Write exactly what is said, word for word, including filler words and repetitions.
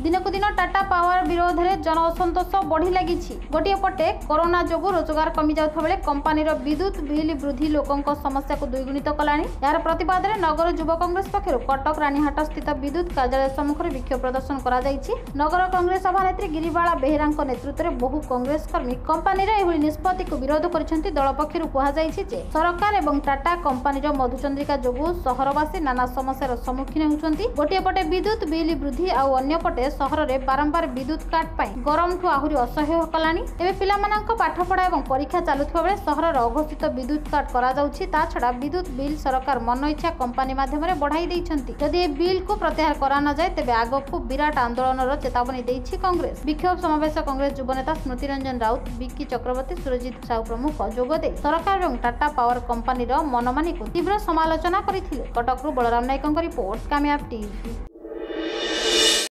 दिनकु दिन टाटा पावर विरोध में जन असंतोष बढ़ी लगी। गोटे पटे कोरोना जोगु रोजगार कमी जाउथबा बेले कंपनीर विद्युत बिल वृद्धि लोकों समस्या को द्विगुणित कलानी। यार प्रतिवाद में नगर युव कांग्रेस पक्षर कटक रानीहाट स्थित विद्युत कार्यालय सम्मुख में विक्षोभ प्रदर्शन करा जायछि। नगर कांग्रेस सभानेत्री गिरिबाला बेहेरा नेतृत्व में बहु कांग्रेस कर्मी कंपनीर एभली निष्पत्ति को विरोध करिसेंति। दल पक्षर कहुଯାଇଛି जे सरकार एवं टाटा कंपनीर मधुचंद्रिका जोगु सहरवासी नाना समस्यार सम्मुखीन होउछंती। गोटे पटे विद्युत बिल वृद्धि आउ अन्य पटे सहर में बारंबार विद्युत काट पाई गरम ठू आहुरी असह्य कलानी। एबे पिलामानंक पाठपढ़ा एवं परीक्षा चालुथिबा बेले सहरर अघोषित विद्युत काट करा जाउछि। ता छडा विद्युत बिल सरकार मन इच्छा कंपनी माध्यम बढ़ाई दैछंती। यदि ए बिल को प्रत्याहार करा न जाए तेबे आगकू विराट आंदोलनर चेतावनी दैछि कांग्रेस। विक्षोभ समावेश कांग्रेस युव नेता स्मृति रंजन राउत, विक्की चक्रवर्ती, सुरजित साहू प्रमुख जोगदे सरकार एवं टाटा पावर कंपनीर मनमानी को तीव्र समालोचना करथिले। कटकरू बलराम नायकଙ୍କ रिपोर्ट, कामयाब टीवी।